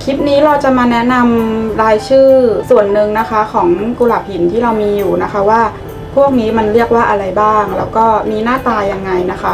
ลิปนี้เราจะมาแนะนำรายชื่อส่วนหนึ่งนะคะของกุหลาบหินที่เรามีอยู่นะคะว่าพวกนี้มันเรียกว่าอะไรบ้างแล้วก็มีหน้าตายังไงนะคะ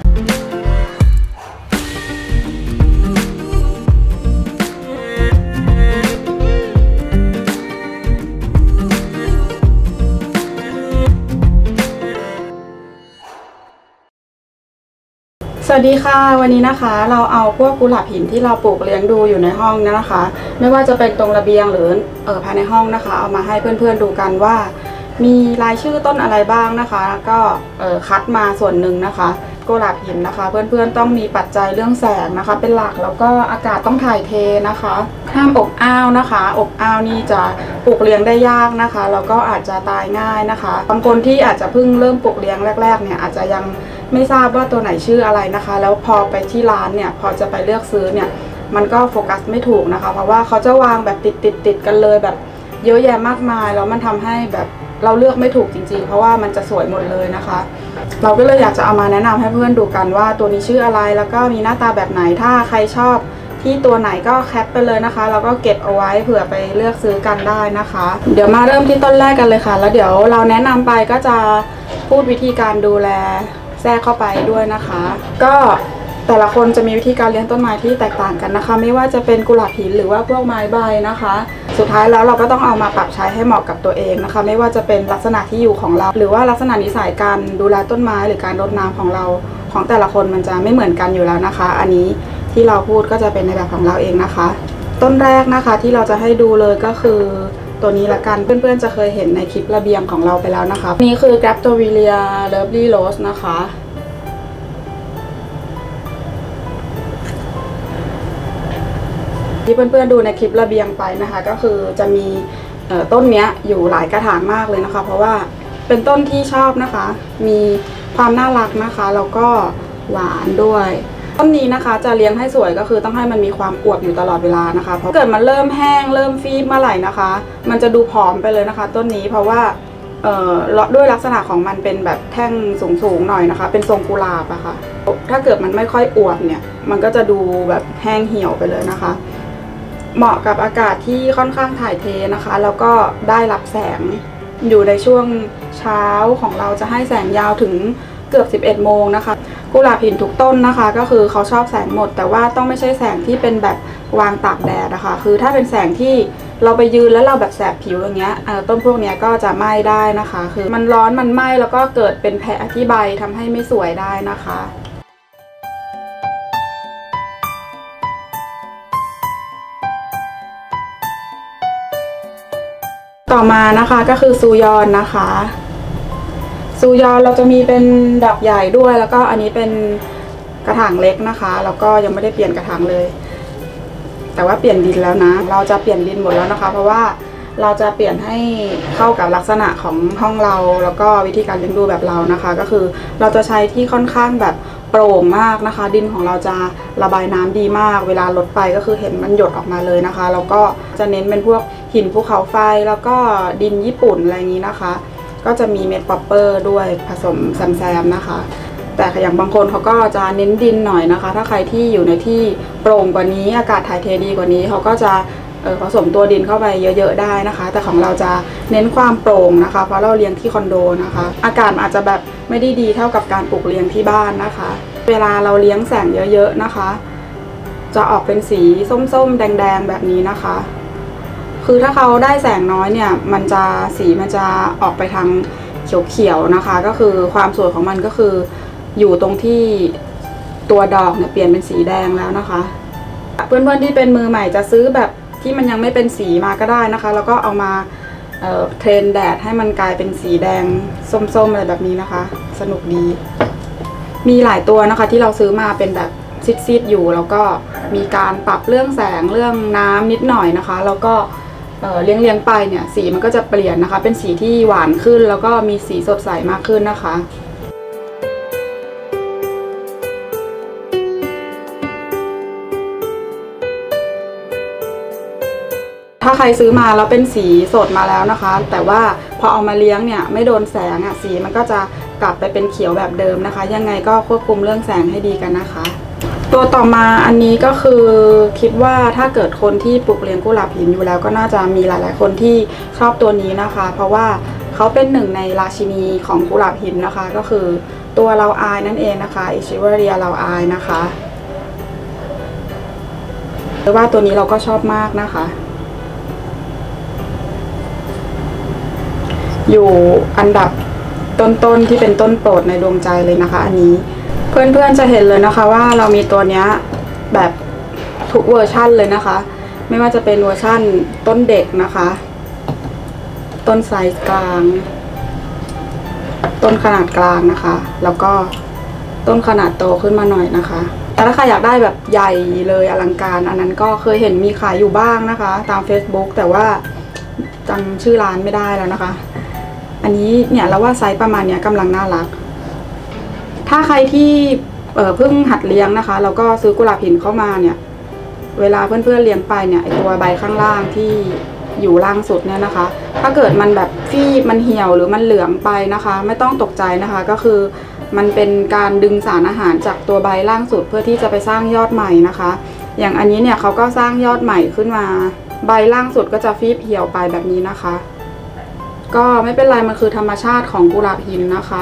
สวัสดีค่ะวันนี้นะคะเราเอาพวกกุหลาบหินที่เราปลูกเลี้ยงดูอยู่ในห้องนะคะไม่ว่าจะเป็นตรงระเบียงหรือภายในห้องนะคะเอามาให้เพื่อนๆดูกันว่ามีรายชื่อต้นอะไรบ้างนะคะก็คัดมาส่วนหนึ่งนะคะกุหลาบหินนะคะเพื่อนๆต้องมีปัจจัยเรื่องแสงนะคะเป็นหลักแล้วก็อากาศต้องถ่ายเทนะคะห้ามอบอ้าวนะคะอบอ้าวนี่จะปลูกเลี้ยงได้ยากนะคะแล้วก็อาจจะตายง่ายนะคะบางคนที่อาจจะเพิ่งเริ่มปลูกเลี้ยงแรกๆเนี่ยอาจจะยังไม่ทราบว่าตัวไหนชื่ออะไรนะคะแล้วพอไปที่ร้านเนี่ยพอจะไปเลือกซื้อเนี่ยมันก็โฟกัสไม่ถูกนะคะเพราะว่าเขาจะวางแบบติดกันเลยแบบเยอะแยะมากมายแล้วมันทำให้แบบเราเลือกไม่ถูกจริงๆเพราะว่ามันจะสวยหมดเลยนะคะเราก็เลยอยากจะเอามาแนะนำให้เพื่อนดูกันว่าตัวนี้ชื่ออะไรแล้วก็มีหน้าตาแบบไหนถ้าใครชอบที่ตัวไหนก็แคปไปเลยนะคะแล้วก็เก็บเอาไว้เผื่อไปเลือกซื้อกันได้นะคะเดี๋ยวมาเริ่มที่ต้นแรกกันเลยค่ะแล้วเดี๋ยวเราแนะนำไปก็จะพูดวิธีการดูแลแทรกเข้าไปด้วยนะคะก็แต่ละคนจะมีวิธีการเลี้ยงต้นไม้ที่แตกต่างกันนะคะไม่ว่าจะเป็นกุหลาบหินหรือว่าพวกไม้ใบนะคะสุดท้ายแล้วเราก็ต้องเอามาปรับใช้ให้เหมาะกับตัวเองนะคะไม่ว่าจะเป็นลักษณะที่อยู่ของเราหรือว่าลักษณะนิสัยการดูแลต้นไม้หรือการรดน้ำของเราของแต่ละคนมันจะไม่เหมือนกันอยู่แล้วนะคะอันนี้ที่เราพูดก็จะเป็นในแบบของเราเองนะคะต้นแรกนะคะที่เราจะให้ดูเลยก็คือตัวนี้ละกันเพื่อนๆจะเคยเห็นในคลิประเบียงของเราไปแล้วนะคะนี่คือ Graptovillia Lovely Rose นะคะที่เพื่อนๆดูในคลิประเบียงไปนะคะก็คือจะมีต้นเนี้ยอยู่หลายกระถางมากเลยนะคะเพราะว่าเป็นต้นที่ชอบนะคะมีความน่ารักนะคะแล้วก็หวานด้วยต้นนี้นะคะจะเลี้ยงให้สวยก็คือต้องให้มันมีความอวบอยู่ตลอดเวลานะคะเพราะเกิดมันเริ่มแห้งเริ่มฟีบเมื่อไหร่นะคะมันจะดูผอมไปเลยนะคะต้นนี้เพราะว่าด้วยลักษณะของมันเป็นแบบแท่งสูงๆหน่อยนะคะเป็นทรงกุหลาบอะค่ะถ้าเกิดมันไม่ค่อยอวบเนี่ยมันก็จะดูแบบแห้งเหี่ยวไปเลยนะคะเหมาะกับอากาศที่ค่อนข้างถ่ายเทนะคะแล้วก็ได้รับแสงอยู่ในช่วงเช้าของเราจะให้แสงยาวถึงเกือบ11 โมงนะคะกุหลาบหินทุกต้นนะคะก็คือเขาชอบแสงหมดแต่ว่าต้องไม่ใช่แสงที่เป็นแบบวางตากแดดนะคะคือถ้าเป็นแสงที่เราไปยืนแล้วเราแบบแสบผิวอย่างเงี้ยต้นพวกนี้ก็จะไหม้ได้นะคะคือมันร้อนมันไหม้แล้วก็เกิดเป็นแผลที่ใบทำให้ไม่สวยได้นะคะต่อมานะคะก็คือซูยอนนะคะซูยอนเราจะมีเป็นดอกใหญ่ด้วยแล้วก็อันนี้เป็นกระถางเล็กนะคะแล้วก็ยังไม่ได้เปลี่ยนกระถางเลยแต่ว่าเปลี่ยนดินแล้วนะเราจะเปลี่ยนดินหมดแล้วนะคะเพราะว่าเราจะเปลี่ยนให้เข้ากับลักษณะของห้องเราแล้วก็วิธีการเลี้ยงดูแบบเรานะคะก็คือเราจะใช้ที่ค่อนข้างแบบโปร่งมากนะคะดินของเราจะระบายน้ำดีมากเวลาลดไปก็คือเห็นมันหยดออกมาเลยนะคะแล้วก็จะเน้นเป็นพวกหินภูเขาไฟแล้วก็ดินญี่ปุ่นอะไรอย่างนี้นะคะก็จะมีเม็ดป๊อปเปอร์ด้วยผสมแซมๆนะคะแต่อย่างบางคนเขาก็จะเน้นดินหน่อยนะคะถ้าใครที่อยู่ในที่โปร่งกว่านี้อากาศถ่ายเทดีกว่านี้เขาก็จะผสมตัวดินเข้าไปเยอะๆได้นะคะแต่ของเราจะเน้นความโปร่งนะคะเพราะเราเลี้ยงที่คอนโดนะคะอากาศอาจจะแบบไม่ได้ดีเท่ากับการปลูกเลี้ยงที่บ้านนะคะเวลาเราเลี้ยงแสงเยอะๆนะคะจะออกเป็นสีส้มๆแดงๆแบบนี้นะคะคือถ้าเขาได้แสงน้อยเนี่ยมันจะสีมันจะออกไปทางเขียวๆนะคะก็คือความสวยของมันก็คืออยู่ตรงที่ตัวดอกเนี่ยเปลี่ยนเป็นสีแดงแล้วนะคะเพื่อนๆที่เป็นมือใหม่จะซื้อแบบที่มันยังไม่เป็นสีมาก็ได้นะคะแล้วก็เอามาเทรนแดดให้มันกลายเป็นสีแดงส้มๆอะไรแบบนี้นะคะสนุกดีมีหลายตัวนะคะที่เราซื้อมาเป็นแบบซิดๆอยู่แล้วก็มีการปรับเรื่องแสงเรื่องน้ำนิดหน่อยนะคะแล้วก็เลี้ยงไปเนี่ยสีมันก็จะเปลี่ยนนะคะเป็นสีที่หวานขึ้นแล้วก็มีสีสดใสมากขึ้นนะคะถ้าใครซื้อมาแล้วเป็นสีสดมาแล้วนะคะแต่ว่าพอเอามาเลี้ยงเนี่ยไม่โดนแสงสีมันก็จะกลับไปเป็นเขียวแบบเดิมนะคะยังไงก็ควบคุมเรื่องแสงให้ดีกันนะคะตัวต่อมาอันนี้ก็คือคิดว่าถ้าเกิดคนที่ปลูกเลี้ยงกุหลาบหินอยู่แล้วก็น่าจะมีหลายๆคนที่ชอบตัวนี้นะคะ เพราะว่าเขาเป็นหนึ่งในราชินีของกุหลาบหินนะคะ ก็คือตัวลาวอายนั่นเองนะคะอิชิเวเรียลาวอายนะคะหรือว่าตัวนี้เราก็ชอบมากนะคะอยู่อันดับต้นๆที่เป็นต้นโปรดในดวงใจเลยนะคะอันนี้เพื่อนๆจะเห็นเลยนะคะว่าเรามีตัวนี้แบบทุกเวอร์ชั่นเลยนะคะไม่ว่าจะเป็นเวอร์ชั่นต้นเด็กนะคะต้นไซส์กลางต้นขนาดกลางนะคะแล้วก็ต้นขนาดโตขึ้นมาหน่อยนะคะแต่ถ้าใครอยากได้แบบใหญ่เลยอลังการอันนั้นก็เคยเห็นมีขายอยู่บ้างนะคะตาม Facebook แต่ว่าจำชื่อร้านไม่ได้แล้วนะคะอันนี้เนี่ยเราว่าไซส์ประมาณเนี้ยกำลังน่ารักถ้าใครที่เพิ่งหัดเลี้ยงนะคะแล้วก็ซื้อกุหลาบหินเข้ามาเนี่ยเวลาเพื่อนๆเลี้ยงไปเนี่ยไอตัวใบข้างล่างที่อยู่ล่างสุดเนี่ยนะคะถ้าเกิดมันแบบฟีบมันเหี่ยวหรือมันเหลืองไปนะคะไม่ต้องตกใจนะคะก็คือมันเป็นการดึงสารอาหารจากตัวใบล่างสุดเพื่อที่จะไปสร้างยอดใหม่นะคะอย่างอันนี้เนี่ยเขาก็สร้างยอดใหม่ขึ้นมาใบล่างสุดก็จะฟีบเหี่ยวไปแบบนี้นะคะก็ไม่เป็นไรมันคือธรรมชาติของกุหลาบหินนะคะ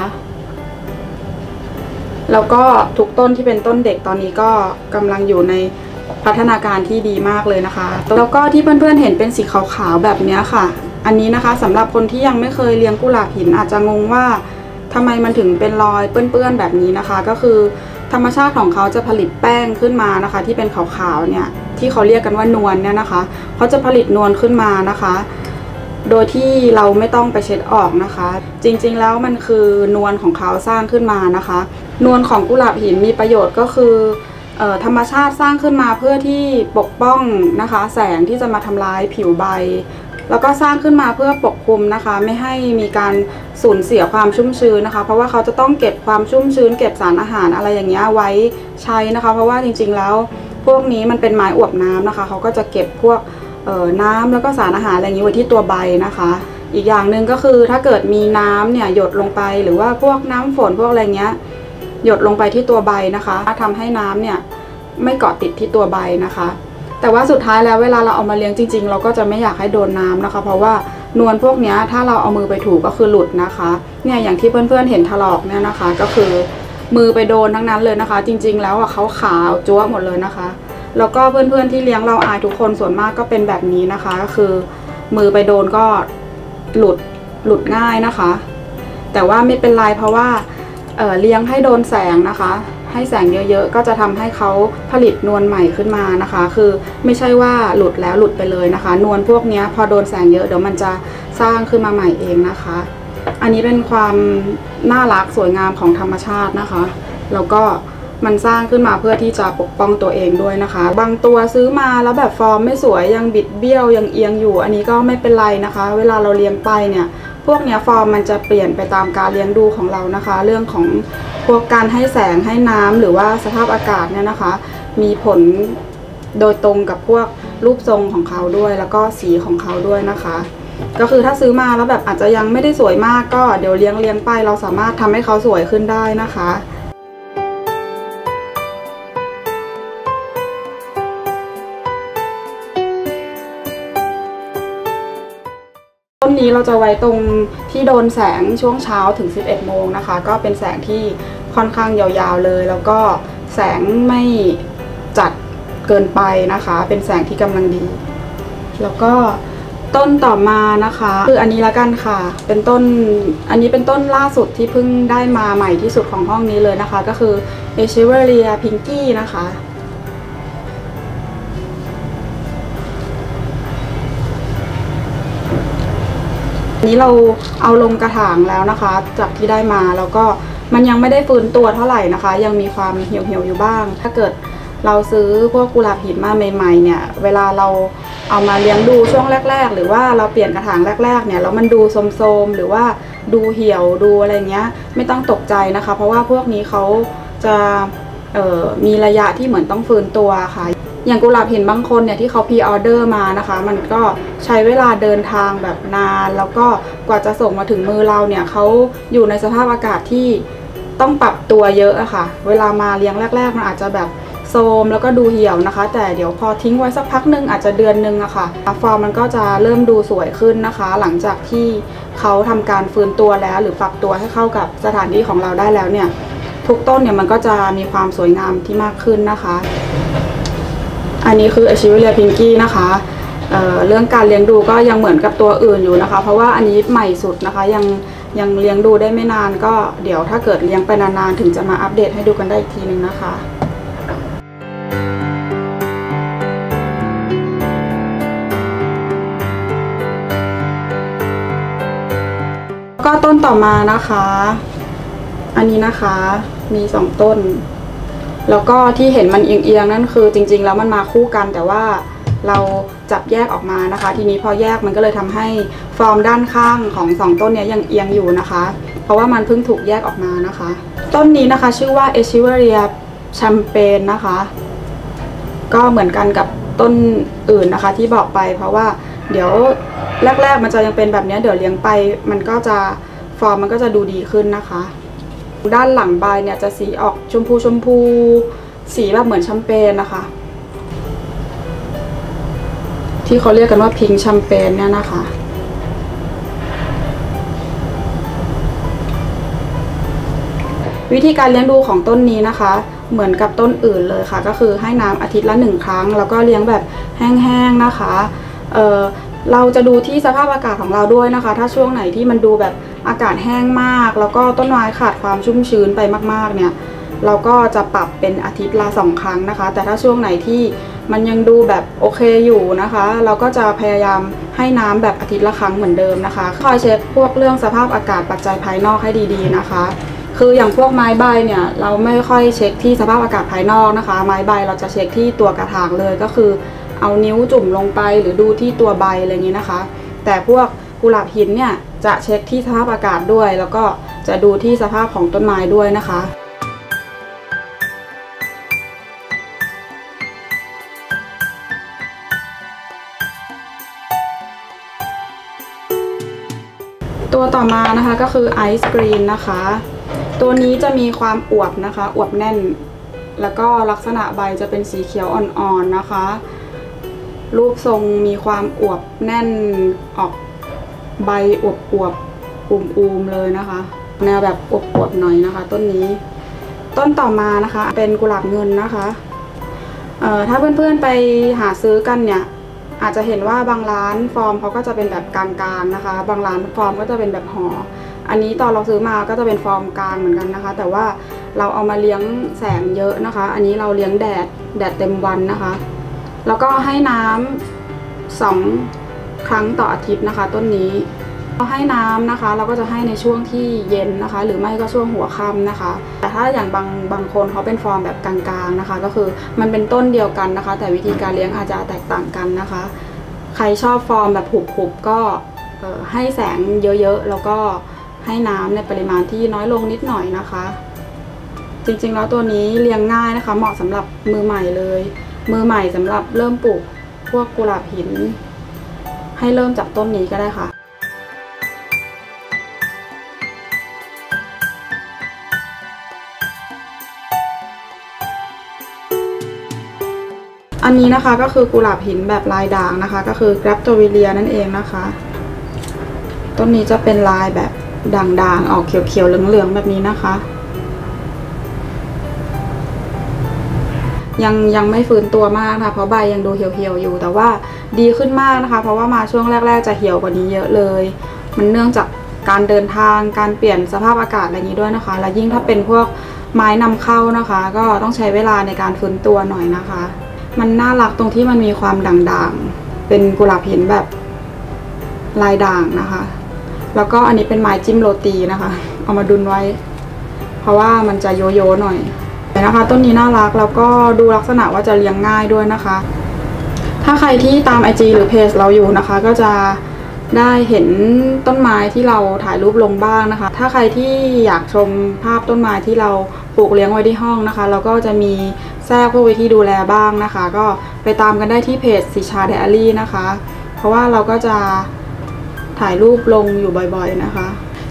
แล้วก็ทุกต้นที่เป็นต้นเด็กตอนนี้ก็กำลังอยู่ในพัฒนาการที่ดีมากเลยนะคะแล้วก็ที่เพื่อนๆเห็นเป็นสีขาวๆแบบนี้ค่ะอันนี้นะคะสำหรับคนที่ยังไม่เคยเลี้ยงกุหลาบหินอาจจะงงว่าทำไมมันถึงเป็นรอยเปื้อนๆแบบนี้นะคะก็คือธรรมชาติของเขาจะผลิตแป้งขึ้นมานะคะที่เป็นขาวๆเนี่ยที่เขาเรียกกันว่านวลเนี่ยนะคะเขาจะผลิตนวลขึ้นมานะคะโดยที่เราไม่ต้องไปเช็ดออกนะคะจริงๆแล้วมันคือนวลของเขาสร้างขึ้นมานะคะนวลของกุหลาบหินมีประโยชน์ก็คือธรรมชาติสร้างขึ้นมาเพื่อที่ปกป้องนะคะแสงที่จะมาทำลายผิวใบแล้วก็สร้างขึ้นมาเพื่อปกคลุมนะคะไม่ให้มีการสูญเสียความชุ่มชื้นนะคะเพราะว่าเขาจะต้องเก็บความชุ่มชื้นเก็บสารอาหารอะไรอย่างเงี้ยไว้ใช้นะคะเพราะว่าจริงๆแล้วพวกนี้มันเป็นไม้อวบน้ำนะคะเขาก็จะเก็บพวกน้ำแล้วก็สารอาหารอะไรอย่างนี้ไว้ที่ตัวใบนะคะอีกอย่างหนึ่งก็คือถ้าเกิดมีน้ำเนี่ยหยดลงไปหรือว่าพวกน้ำฝนพวกอะไรเงี้ยหยดลงไปที่ตัวใบนะคะทำให้น้ำเนี่ยไม่เกาะติดที่ตัวใบนะคะแต่ว่าสุดท้ายแล้วเวลาเราเอามาเลี้ยงจริงๆเราก็จะไม่อยากให้โดนน้ำนะคะเพราะว่านวลพวกนี้ถ้าเราเอามือไปถูก็คือหลุดนะคะเนี่ยอย่างที่เพื่อนๆเห็นถลอกเนี่ยนะคะก็คือมือไปโดนทั้งนั้นเลยนะคะจริงๆแล้วเขาขาวจั๊วหมดเลยนะคะแล้วก็เพื่อนๆที่เลี้ยงเราอายทุกคนส่วนมากก็เป็นแบบนี้นะคะก็คือมือไปโดนก็หลุดง่ายนะคะแต่ว่าไม่เป็นไรเพราะว่าเลี้ยงให้โดนแสงนะคะให้แสงเยอะๆก็จะทำให้เขาผลิตนวลใหม่ขึ้นมานะคะคือไม่ใช่ว่าหลุดแล้วหลุดไปเลยนะคะนวลพวกนี้พอโดนแสงเยอะเดี๋ยวมันจะสร้างขึ้นมาใหม่เองนะคะอันนี้เป็นความน่ารักสวยงามของธรรมชาตินะคะแล้วก็มันสร้างขึ้นมาเพื่อที่จะปกป้องตัวเองด้วยนะคะบางตัวซื้อมาแล้วแบบฟอร์มไม่สวยยังบิดเบี้ยวยังเอียงอยู่อันนี้ก็ไม่เป็นไรนะคะเวลาเราเลี้ยงไปเนี่ยพวกเนี้ยฟอร์มมันจะเปลี่ยนไปตามการเลี้ยงดูของเรานะคะเรื่องของพวกการให้แสงให้น้ำหรือว่าสภาพอากาศเนี่ยนะคะมีผลโดยตรงกับพวกรูปทรงของเขาด้วยแล้วก็สีของเขาด้วยนะคะก็คือถ้าซื้อมาแล้วแบบอาจจะยังไม่ได้สวยมากก็เดี๋ยวเลี้ยงไปเราสามารถทำให้เขาสวยขึ้นได้นะคะต้นนี้เราจะไว้ตรงที่โดนแสงช่วงเช้าถึง11 โมงนะคะก็เป็นแสงที่ค่อนข้างยาวๆเลยแล้วก็แสงไม่จัดเกินไปนะคะเป็นแสงที่กำลังดีแล้วก็ต้นต่อมานะคะคืออันนี้ละกันค่ะเป็นต้นอันนี้เป็นต้นล่าสุดที่เพิ่งได้มาใหม่ที่สุดของห้องนี้เลยนะคะก็คือ Echeveria Pinky นะคะนี้เราเอาลงกระถางแล้วนะคะจากที่ได้มาแล้วก็มันยังไม่ได้ฟื้นตัวเท่าไหร่นะคะยังมีความเหี่ยวๆอยู่บ้างถ้าเกิดเราซื้อพวกกุหลาบหินมาใหม่ๆเนี่ยเวลาเราเอามาเลี้ยงดูช่วงแรกๆหรือว่าเราเปลี่ยนกระถางแรกๆเนี่ยแล้วมันดูโทรมๆหรือว่าดูเหี่ยวดูอะไรเงี้ยไม่ต้องตกใจนะคะเพราะว่าพวกนี้เขาจะมีระยะที่เหมือนต้องฟื้นตัวค่ะอย่างกุหลาบหินบางคนเนี่ยที่เขาพรีออเดอร์มานะคะมันก็ใช้เวลาเดินทางแบบนานแล้วก็กว่าจะส่งมาถึงมือเราเนี่ยเขาอยู่ในสภาพอากาศที่ต้องปรับตัวเยอะอะค่ะเวลามาเลี้ยงแรกๆมันอาจจะแบบโทรมแล้วก็ดูเหี่ยวนะคะแต่เดี๋ยวพอทิ้งไว้สักพักหนึ่งอาจจะเดือนนึงอะค่ะฟอร์มมันก็จะเริ่มดูสวยขึ้นนะคะหลังจากที่เขาทำการฟื้นตัวแล้วหรือปรับตัวให้เข้ากับสถานที่ของเราได้แล้วเนี่ยทุกต้นเนี่ยมันก็จะมีความสวยงามที่มากขึ้นนะคะอันนี้คือ Echeveria Pinky นะคะเรื่องการเลี้ยงดูก็ยังเหมือนกับตัวอื่นอยู่นะคะเพราะว่าอันนี้ใหม่สุดนะคะยังเลี้ยงดูได้ไม่นานก็เดี๋ยวถ้าเกิดเลี้ยงไปนานๆถึงจะมาอัปเดตให้ดูกันได้อีกทีนึงนะคะก็ต้นต่อมานะคะอันนี้นะคะมี2ต้นแล้วก็ที่เห็นมันเอียงๆนั่นคือจริงๆแล้วมันมาคู่กันแต่ว่าเราจับแยกออกมานะคะทีนี้พอแยกมันก็เลยทำให้ฟอร์มด้านข้างของ2ต้นนี้ยังเอียงอยู่นะคะเพราะว่ามันเพิ่งถูกแยกออกมานะคะต้นนี้นะคะชื่อว่า Echeveria Champagne นะคะก็เหมือนกันกับต้นอื่นนะคะที่บอกไปเพราะว่าเดี๋ยวแรกๆมันจะยังเป็นแบบนี้เดี๋ยวเลี้ยงไปมันก็จะฟอร์มมันก็จะดูดีขึ้นนะคะด้านหลังใบเนี่ยจะสีออกชมพูสีแบบเหมือนแชมเปญนะคะที่เขาเรียกกันว่าพิงค์แชมเปญเนี่ยนะคะวิธีการเลี้ยงดูของต้นนี้นะคะเหมือนกับต้นอื่นเลยค่ะก็คือให้น้ำอาทิตย์ละ1 ครั้งแล้วก็เลี้ยงแบบแห้งๆนะคะเราจะดูที่สภาพอากาศของเราด้วยนะคะถ้าช่วงไหนที่มันดูแบบอากาศแห้งมากแล้วก็ต้นไม้ขาดความชุ่มชื้นไปมากๆเนี่ยเราก็จะปรับเป็นอาทิตย์ละ2 ครั้งนะคะแต่ถ้าช่วงไหนที่มันยังดูแบบโอเคอยู่นะคะเราก็จะพยายามให้น้ำแบบอาทิตย์ละครั้งเหมือนเดิมนะคะคอยเช็คพวกเรื่องสภาพอากาศปัจจัยภายนอกให้ดีๆนะคะคืออย่างพวกไม้ใบเนี่ยเราไม่ค่อยเช็คที่สภาพอากาศภายนอกนะคะไม้ใบเราจะเช็คที่ตัวกระถางเลยก็คือเอานิ้วจุ่มลงไปหรือดูที่ตัวใบอะไรอย่างนี้นะคะแต่พวกกุหลาบหินเนี่ยจะเช็คที่สภาพอากาศด้วยแล้วก็จะดูที่สภาพของต้นไม้ด้วยนะคะตัวต่อมานะคะก็คือไอซ์กรีนนะคะตัวนี้จะมีความอวบนะคะอวบแน่นแล้วก็ลักษณะใบจะเป็นสีเขียวอ่อนๆนะคะรูปทรงมีความอวบแน่นออกใบอวบอูมๆเลยนะคะแนวแบบอวบๆหน่อยนะคะต้นนี้ต้นต่อมานะคะเป็นกุหลาบเงินนะคะถ้าเพื่อนๆไปหาซื้อกันเนี่ยอาจจะเห็นว่าบางร้านฟอร์มเขาก็จะเป็นแบบกลางๆนะคะบางร้านฟอร์มก็จะเป็นแบบห่ออันนี้ตอนเราซื้อมาก็จะเป็นฟอร์มกลางเหมือนกันนะคะแต่ว่าเราเอามาเลี้ยงแสงเยอะนะคะอันนี้เราเลี้ยงแดดเต็มวันนะคะแล้วก็ให้น้ำ2 ครั้งต่ออาทิตย์นะคะต้นนี้เราให้น้ำนะคะเราก็จะให้ในช่วงที่เย็นนะคะหรือไม่ก็ช่วงหัวค่ำนะคะแต่ถ้าอย่างบางคนเขาเป็นฟอร์มแบบกลางๆนะคะก็คือมันเป็นต้นเดียวกันนะคะแต่วิธีการเลี้ยงอาจจะแตกต่างกันนะคะใครชอบฟอร์มแบบหุบๆก็ให้แสงเยอะๆแล้วก็ให้น้ำในปริมาณที่น้อยลงนิดหน่อยนะคะจริงๆแล้วตัวนี้เลี้ยงง่ายนะคะเหมาะสำหรับมือใหม่เลยมือใหม่สำหรับเริ่มปลูกพวกกุหลาบหินให้เริ่มจากต้นนี้ก็ได้ค่ะอันนี้นะคะก็คือกุหลาบหินแบบลายด่างนะคะก็คือ Graptoveria นั่นเองนะคะต้นนี้จะเป็นลายแบบด่างๆออกเขียวๆเหลืองๆแบบนี้นะคะยังไม่ฟื้นตัวมากนะคะเพราะใบยังดูเหี่ยวๆอยู่แต่ว่าดีขึ้นมากนะคะเพราะว่ามาช่วงแรกๆจะเหี่ยวกว่านี้เยอะเลยมันเนื่องจากการเดินทางการเปลี่ยนสภาพอากาศอะไรอย่างนี้ด้วยนะคะและยิ่งถ้าเป็นพวกไม้นำเข้านะคะก็ต้องใช้เวลาในการฟื้นตัวหน่อยนะคะมันน่ารักตรงที่มันมีความด่างๆเป็นกุหลาบหินแบบลายด่างนะคะแล้วก็อันนี้เป็นไม้จิ้มโรตีนะคะเอามาดุนไว้เพราะว่ามันจะโยโย่หน่อยนะคะต้นนี้น่ารักแล้วก็ดูลักษณะว่าจะเลี้ยงง่ายด้วยนะคะถ้าใครที่ตาม IG หรือเพจเราอยู่นะคะก็จะได้เห็นต้นไม้ที่เราถ่ายรูปลงบ้างนะคะถ้าใครที่อยากชมภาพต้นไม้ที่เราปลูกเลี้ยงไว้ที่ห้องนะคะแล้วก็จะมีแทรกพวกวิธีดูแลบ้างนะคะก็ไปตามกันได้ที่เพจสิชาไดอารี่นะคะเพราะว่าเราก็จะถ่ายรูปลงอยู่บ่อยๆนะคะ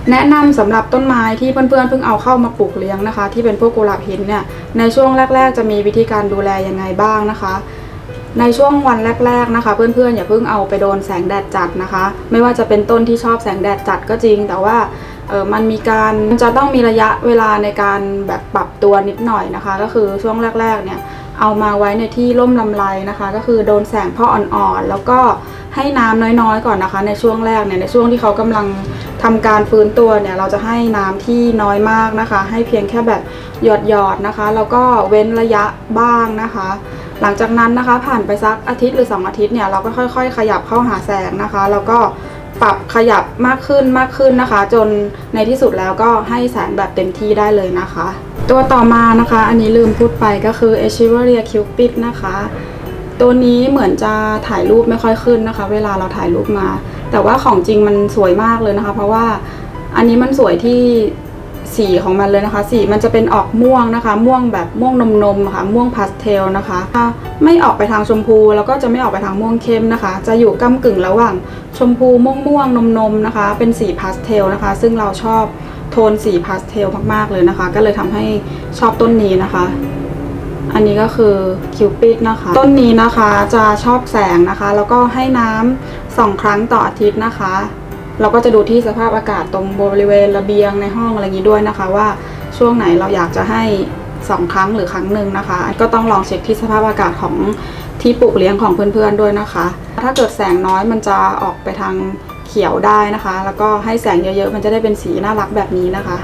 แนะนำสำหรับต้นไม้ที่เพื่อนๆเพิ่งเอาเข้ามาปลูกเลี้ยงนะคะที่เป็นพวกกุหลาบหินเนี่ยในช่วงแรกๆจะมีวิธีการดูแลยังไงบ้างนะคะในช่วงวันแรกๆนะคะเพื่อนๆอย่าเพิ่งเอาไปโดนแสงแดดจัดนะคะไม่ว่าจะเป็นต้นที่ชอบแสงแดดจัดก็จริงแต่ว่ามันจะต้องมีระยะเวลาในการแบบปรับตัวนิดหน่อยนะคะก็คือช่วงแรกๆเนี่ยเอามาไว้ในที่ร่มลำไรนะคะก็คือโดนแสงพออ่อนๆแล้วก็ให้น้ำน้อยๆก่อนนะคะในช่วงแรกเนี่ยในช่วงที่เขากำลังทำการฟื้นตัวเนี่ยเราจะให้น้ำที่น้อยมากนะคะให้เพียงแค่แบบหยดๆนะคะแล้วก็เว้นระยะบ้างนะคะหลังจากนั้นนะคะผ่านไปสักอาทิตย์หรือ2 อาทิตย์เนี่ยเราก็ค่อยๆขยับเข้าหาแสงนะคะแล้วก็ปรับขยับมากขึ้นนะคะจนในที่สุดแล้วก็ให้แสงแบบเต็มที่ได้เลยนะคะตัวต่อมานะคะอันนี้ลืมพูดไปก็คือ Echeveria Cupid นะคะตัวนี้เหมือนจะถ่ายรูปไม่ค่อยขึ้นนะคะเวลาเราถ่ายรูปมาแต่ว่าของจริงมันสวยมากเลยนะคะเพราะว่าอันนี้มันสวยที่สีของมันเลยนะคะสีมันจะเป็นออกม่วงนะคะม่วงแบบม่วงนมค่ะม่วงพาสเทลนะคะไม่ออกไปทางชมพูแล้วก็จะไม่ออกไปทางม่วงเข้มนะคะจะอยู่ก้ำกึ่งระหว่างชมพูม่วงนมนะคะเป็นสีพาสเทลนะคะซึ่งเราชอบโทนสีพาสเทลมากๆเลยนะคะก็เลยทำให้ชอบต้นนี้นะคะอันนี้ก็คือคิวปิดนะคะต้นนี้นะคะจะชอบแสงนะคะแล้วก็ให้น้ำ2 ครั้งต่ออาทิตย์นะคะเราก็จะดูที่สภาพอากาศตรงบริเวณระเบียงในห้องอะไรอย่างนี้ด้วยนะคะว่าช่วงไหนเราอยากจะให้2 ครั้งหรือครั้งหนึ่งนะคะก็ต้องลองเช็คที่สภาพอากาศของที่ปลูกเลี้ยงของเพื่อนๆด้วยนะคะถ้าเกิดแสงน้อยมันจะออกไปทางเขียวได้นะคะแล้วก็ให้แสงเยอะๆมันจะได้เป็นสีน่ารักแบบนี้นะคะ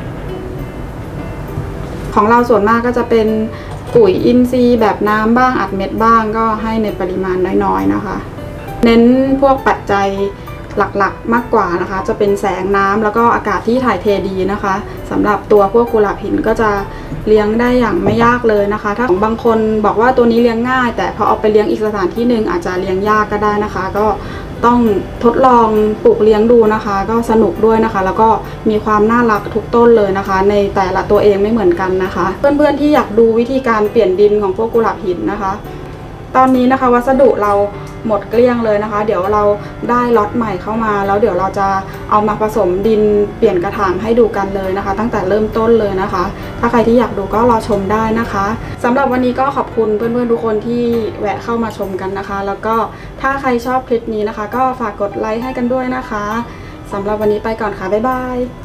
ของเราส่วนมากก็จะเป็นปุ๋ยอินทรีย์แบบน้ำบ้างอัดเม็ดบ้างก็ให้ในปริมาณน้อยๆนะคะเน้นพวกปัจจัยหลักๆมากกว่านะคะจะเป็นแสงน้ำแล้วก็อากาศที่ถ่ายเทดีนะคะสำหรับตัวพวกกุหลาบหินก็จะเลี้ยงได้อย่างไม่ยากเลยนะคะถ้าบางคนบอกว่าตัวนี้เลี้ยงง่ายแต่พอเอาไปเลี้ยงอีกสถานที่หนึ่งอาจจะเลี้ยงยากก็ได้นะคะก็ต้องทดลองปลูกเลี้ยงดูนะคะก็สนุกด้วยนะคะแล้วก็มีความน่ารักทุกต้นเลยนะคะในแต่ละตัวเองไม่เหมือนกันนะคะเพื่อนๆที่อยากดูวิธีการเปลี่ยนดินของพวกกุหลาบหินนะคะตอนนี้นะคะวัสดุเราหมดเกลี้ยงเลยนะคะเดี๋ยวเราได้ล็อตใหม่เข้ามาแล้วเดี๋ยวเราจะเอามาผสมดินเปลี่ยนกระถางให้ดูกันเลยนะคะตั้งแต่เริ่มต้นเลยนะคะถ้าใครที่อยากดูก็รอชมได้นะคะสำหรับวันนี้ก็ขอบคุณเพื่อนๆทุกคนที่แวะเข้ามาชมกันนะคะแล้วก็ถ้าใครชอบคลิปนี้นะคะก็ฝากกดไลค์ให้กันด้วยนะคะสำหรับวันนี้ไปก่อนค่ะบ๊ายบาย